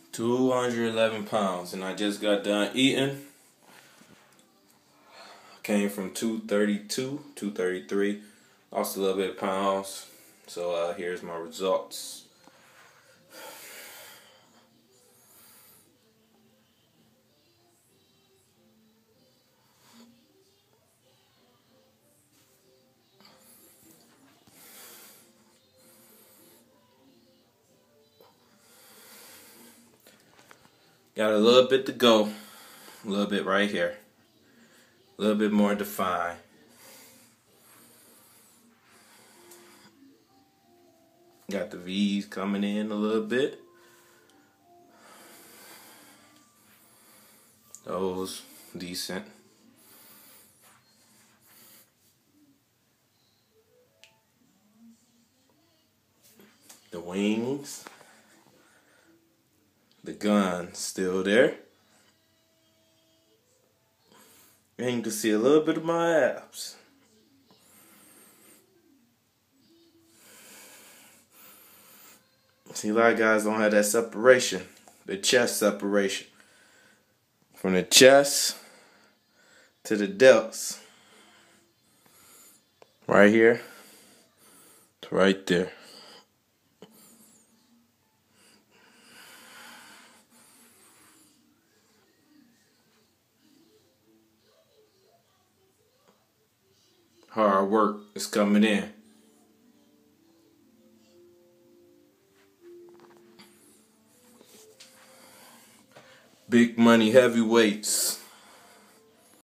211 pounds, and I just got done eating. Came from 232, 233, lost a little bit of pounds. So here's my results. Got a little bit to go, a little bit right here, a little bit more defined. Got the V's coming in a little bit. Those decent. The wings. The gun still there. And you can see a little bit of my abs. See, a lot of guys don't have that separation, the chest separation. From the chest to the delts. Right here to right there. Hard work is coming in. Big money heavyweights.